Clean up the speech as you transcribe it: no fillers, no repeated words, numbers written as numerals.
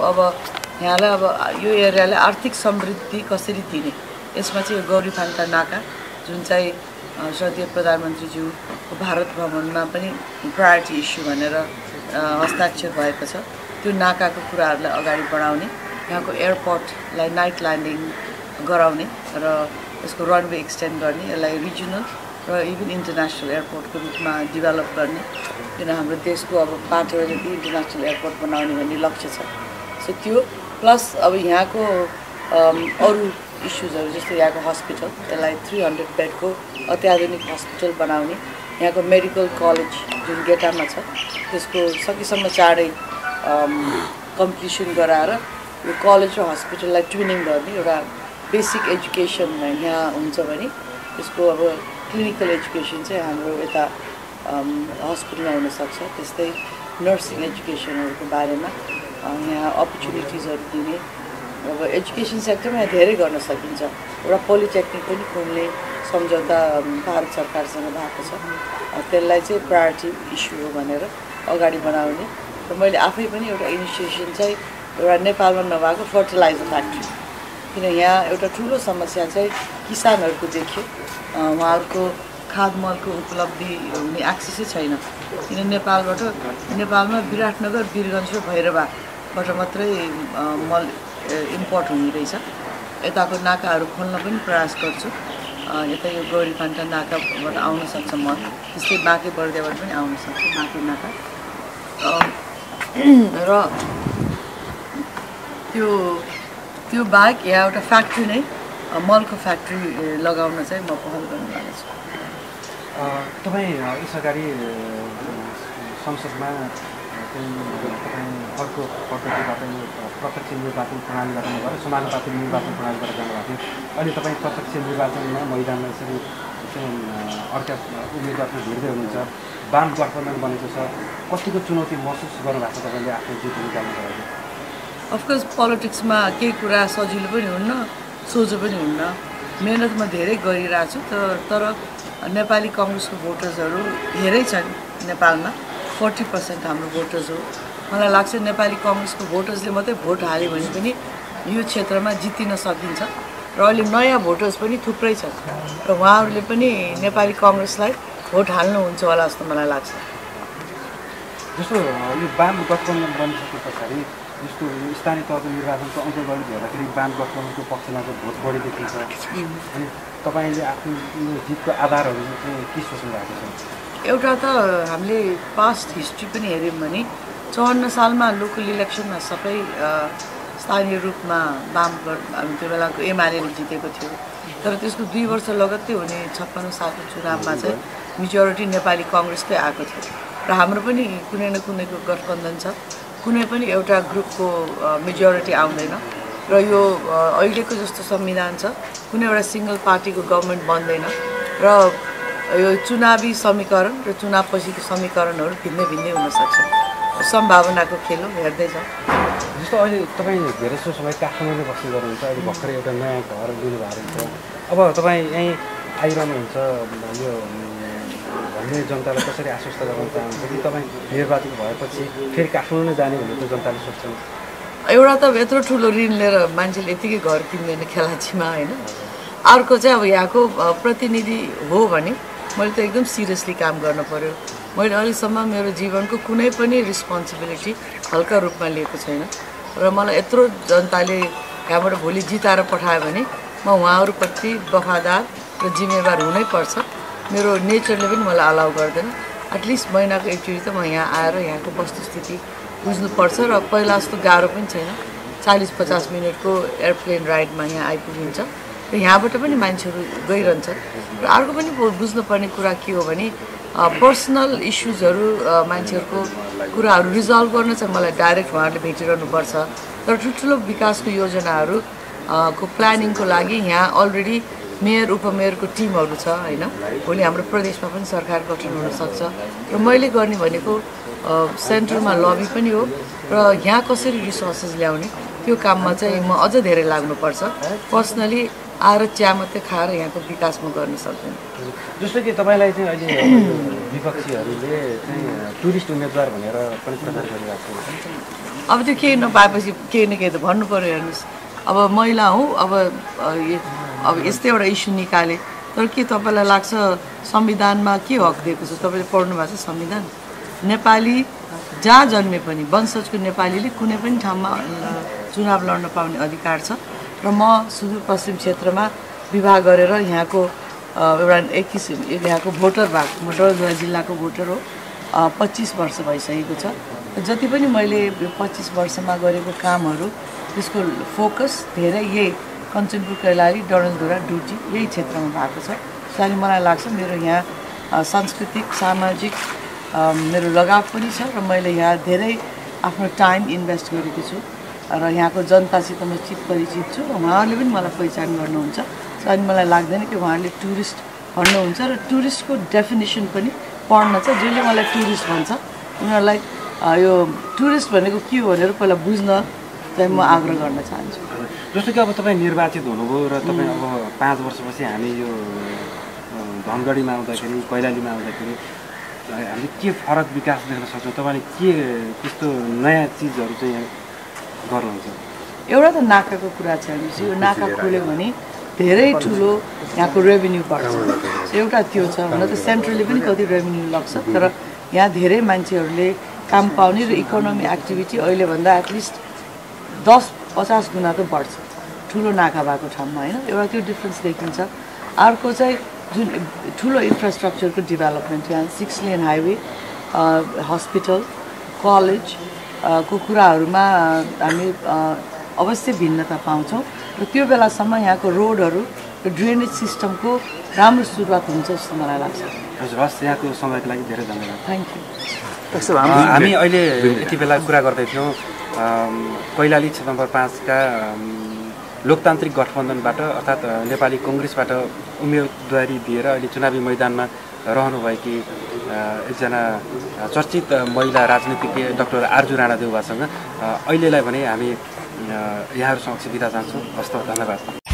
अब यहाँलाई अब यो एरियालाई आर्थिक समृद्धि कसरी दिने, यसमा चाहिँ गौरीफान्टा नाका जुन चाहिँ श्रद्धेय प्रधानमन्त्रीज्यूको भारत भ्रमणमा पनि प्रायोरिटी इस्यु भनेर हस्ताक्षर भएको छ। त्यो नाकाको कुराहरूलाई अगाडि बढाउने, यहाँको एयरपोर्टलाई नाइट ल्यान्डिङ गराउने र यसको रनवे एक्सटेन्ड गर्ने, यसलाई रिजनल र इभन इन्टरनेसनल एयरपोर्टको रूपमा डेभलप गर्ने, किन हाम्रो देशको अब 5वटा जति इन्टरनेसनल एयरपोर्ट बनाउने भन्ने लक्ष्य छ। सो त्यो प्लस अब यहाँको अरू इस्युजहरू जस्तै यहाँको हस्पिटल, यसलाई 300 बेडको अत्याधुनिक हस्पिटल बनाउने, यहाँको मेडिकल कलेज जुन गेटामा छ त्यसको सकेसम्म चाँडै कम्प्लिसन गराएर यो कलेज र हस्पिटललाई ट्विनिङ गर्ने, एउटा बेसिक एजुकेसन यहाँ हुन्छ भने त्यसको अब क्लिनिकल एजुकेसन चाहिँ हाम्रो यता हस्पिटलमा हुनसक्छ। त्यस्तै नर्सिङ एजुकेसनहरूको बारेमा यहाँ अपर्च्युनिटिजहरू दिने, अब एजुकेसन सेक्टरमा यहाँ धेरै गर्न सकिन्छ। एउटा पोलिटेक्निक पनि खोल्ने सम्झौता भारत सरकारसँग भएको छ, त्यसलाई चाहिँ प्रायोरिटी इस्यु हो भनेर अगाडि बढाउने। र मैले आफै पनि एउटा इनिसिएसन चाहिँ एउटा नेपालमा नभएको फर्टिलाइजर फ्याक्ट्री, किन यहाँ एउटा ठुलो समस्या चाहिँ किसानहरूको देखियो, उहाँहरूको खाद मलको उपलब्धि हुने एक्सेसै छैन। किन नेपालमा विराटनगर, वीरगञ्ज र भैरवाबाट मात्रै मल इम्पोर्ट हुने रहेछ। यताको नाकाहरू खोल्न पनि प्रयास गर्छु, यता यो गौरीफान्टा नाकाबाट आउन सक्छ मल, त्यस्तै बाँके बर्दियाबाट पनि आउन सक्छ बाँके नाका। र त्यो बाहेक यहाँ एउटा फ्याक्ट्री नै मलको फ्याक्ट्री लगाउन चाहिँ म पहल गर्न लागेको छु। तपाईँ यसअगाडि संसदमा तपाईँ अर्को पद्धतिबाट यो प्रत्यक्ष निर्वाचन प्रणालीबाट नभएर समानुपातिक निर्वाचन प्रणालीबाट जानुभएको थियो। अहिले तपाईँ प्रत्यक्ष निर्वाचनमा मैदानमा यसरी अर्का उम्मेदवारसँग भिड्दै हुनुहुन्छ, वाम गठबन्धन बनेको छ, कतिको चुनौती महसुस गर्नुभएको छ तपाईँले आफ्नो जित निकाल्नुको लागि? अफकोर्स पोलिटिक्समा केही कुरा सजिलो पनि हुन्न, सोझो पनि हुन्न। मेहनत म धेरै गरिरहेको छु, तर नेपाली कङ्ग्रेसको भोटर्सहरू धेरै छन् नेपालमा, 40% हाम्रो भोटर्स हो। मलाई लाग्छ नेपाली कङ्ग्रेसको भोटर्सले मात्रै भोट हाल्यो भने पनि यो क्षेत्रमा जितिन सकिन्छ। र अहिले नयाँ भोटर्स पनि थुप्रै छन् र उहाँहरूले पनि नेपाली कङ्ग्रेसलाई भोट हाल्नुहुन्छ होला जस्तो मलाई लाग्छ। जस्तो यो वाम गठबन्धन बनिसके पछाडि जस्तो स्थानीय तहको निर्वाचनको अङ्कगणित हेर्दाखेरि वाम गठबन्धनको पक्षमा चाहिँ भोट बढी देखिन्छ। अनि तपाईँले आफ्नो जितको आधारहरू चाहिँ के सोच्नु भएको छ? एउटा त हामीले पास्ट हिस्ट्री पनि हेऱ्यौँ भने 54 सालमा लोकल इलेक्सनमा सबै स्थानीय रूपमा वाम त्यो बेलाको एमाले जितेको थियो, तर त्यसको 2 वर्ष लगत्तै हुने 56 सालको चुनावमा चाहिँ मेजोरिटी नेपाली कङ्ग्रेसकै आएको थियो। र हाम्रो पनि कुनै न कुनैको गठबन्धन छ, कुनै पनि एउटा ग्रुपको मेजोरिटी आउँदैन। र यो अहिलेको जस्तो संविधान छ, कुनै एउटा सिङ्गल पार्टीको गभर्मेन्ट बन्दैन र यो चुनावी समीकरण र चुनाव पछिको समीकरणहरू भिन्दै भिन्दै हुनसक्छ। सम्भावनाको खेल हो, हेर्दै छ। जस्तो अहिले तपाईँ धेरै जस्तो समय काठमाडौँमा बस्दै गर्नुहुन्छ, अहिले भर्खरै एउटा नयाँ घर लिनुभएको हुन्छ, अब तपाईँ यहीँ आइरहनुहुन्छ, यो भन्ने जनतालाई कसरी आश्वस्त गर्न चाहनुहुन्छ कि तपाईँ निर्वाचित भएपछि फेरि काठमाडौँ नै जाने भन्ने त जनताले सोच्छन्? एउटा त यत्रो ठुलो ऋण लिएर मान्छेले यतिकै घर किन्दैन खेलाचीमा, होइन। अर्को चाहिँ अब यहाँको प्रतिनिधि हो भने मैले त एकदम सिरियसली काम गर्न पर्यो। मैले अहिलेसम्म मेरो जीवनको कुनै पनि रिस्पोन्सिबिलिटी हल्का रूपमा लिएको छैन र मलाई यत्रो जनताले यहाँबाट भोलि जिताएर पठायो भने म उहाँहरूप्रति वफादार र जिम्मेवार हुनै पर्छ। मेरो नेचरले पनि मलाई अलाउ गर्दैन। एटलिस्ट महिनाको एकचोटि त म यहाँ आएर यहाँको वस्तुस्थिति बुझ्नुपर्छ र पहिला जस्तो गाह्रो पनि छैन। 40-50 मिनटको एयरप्लेन राइडमा यहाँ आइपुगिन्छ र यहाँबाट पनि मान्छेहरू गइरहन्छन्। र अर्को पनि बुझ्नुपर्ने कुरा के हो भने पर्सनल इस्युजहरू मान्छेहरूको कुराहरू रिजल्भ गर्न चाहिँ मलाई डाइरेक्ट उहाँहरूले भेटिरहनुपर्छ। तर ठुल्ठुलो विकासको योजनाहरू को प्लानिङको लागि यहाँ अलरेडी मेयर उपमेयरको टिमहरू छ, होइन। भोलि हाम्रो प्रदेशमा पनि सरकार गठन हुनसक्छ र मैले गर्ने भनेको सेन्ट्रलमा लबी पनि हो र यहाँ कसरी रिसोर्सेस ल्याउने त्यो काममा चाहिँ म अझ धेरै लाग्नुपर्छ। पर्सनली आएर चिया मात्रै खाएर यहाँको विकास म गर्न सक्दैन। जस्तो कि तपाईँलाई चाहिँ अहिले विपक्षीहरूले चाहिँ टुरिस्ट उम्मेदवार भनेर पनि प्रचार गरिरहेको छ। अब त्यो केही नपाएपछि केही न केही त भन्नु पऱ्यो हेर्नुहोस्। अब महिला हुँ, अब यस्तै एउटा इस्यु निकाले, तर के तपाईँलाई लाग्छ संविधानमा के हक दिएको छ? तपाईँले पढ्नु भएको छ संविधान? नेपाली जहाँ जन्मे पनि वंशजको नेपालीले कुनै पनि ठाउँमा चुनाव लड्न पाउने अधिकार छ। र म सुदूरपश्चिम क्षेत्रमा विवाह गरेर यहाँको एउटा एक किसिम यहाँको भोटर भएको, म डडेलधुरा जिल्लाको भोटर हो। 25 वर्ष भइसकेको छ। जति पनि मैले यो 25 वर्षमा गरेको कामहरू त्यसको फोकस धेरै यही कञ्चनपुर, कैलाली, डडेलधुरा, डुटी यही क्षेत्रमा भएको छ। त्यसैले मलाई लाग्छ मेरो यहाँ सांस्कृतिक सामाजिक मेरो लगाव पनि छ र मैले यहाँ धेरै आफ्नो टाइम इन्भेस्ट गरेको छु र यहाँको जनतासित म चित परिचित छु र उहाँहरूले पनि मलाई पहिचान गर्नुहुन्छ। अनि मलाई लाग्दैन कि उहाँहरूले टुरिस्ट भन्नुहुन्छ र टुरिस्टको डेफिनेसन पनि पढ्न छ। जसले मलाई टुरिस्ट भन्छ उनीहरूलाई यो टुरिस्ट भनेको के हो भनेर पहिला बुझ्न चाहिँ म आग्रह गर्न चाहन्छु। जस्तो कि अब तपाईँ निर्वाचित हुनुभयो र तपाईँ अब 5 वर्षपछि हामी यो धनगढीमा आउँदाखेरि, कैलालीमा आउँदाखेरि हामीले के फरक विकास देख्न सक्छौँ? तपाईँले के त्यस्तो नयाँ चिजहरू चाहिँ यहाँ गर्नुहुन्छ? एउटा त नाकाको कुरा छ। यो नाका खोल्यो भने धेरै ठुलो यहाँको रेभेन्यू बढ्छ। एउटा त्यो छ। हुन त सेन्ट्रलले पनि कति रेभेन्यू लाग्छ, तर यहाँ धेरै मान्छेहरूले काम पाउने र इकोनोमी एक्टिभिटी अहिलेभन्दा एटलिस्ट 10-50 गुणा त बढ्छ ठुलो नाका भएको ठाउँमा, होइन? एउटा त्यो डिफ्रेन्स देखिन्छ। अर्को चाहिँ जुन ठुलो इन्फ्रास्ट्रक्चरको डेभलपमेन्ट, यहाँ 6 लेन हाइवे, हस्पिटल, कलेज को कुराहरूमा हामी अवश्य भिन्नता पाउँछौँ र त्यो बेलासम्म यहाँको रोडहरू र ड्रेनेज सिस्टमको राम्रो सुरुवात हुन्छ जस्तो मलाई लाग्छ। हजुर, हस्, यहाँको समयको लागि धेरै धन्यवाद। Thank you. हामी अहिले यति बेला कुरा गर्दै थियौँ कैलाली क्षेत्र नम्बर 5 का लोकतान्त्रिक गठबन्धनबाट अर्थात् नेपाली कङ्ग्रेसबाट उम्मेदवारी दिएर अहिले चुनावी मैदानमा रहनुभएकी एकजना चर्चित महिला राजनीतिज्ञ डाक्टर आर्जु राणादेउवासँग अहिलेलाई भने हामी यहाँहरू समक्ष बिदा चाहन्छौँ। हस्त, धन्यवाद।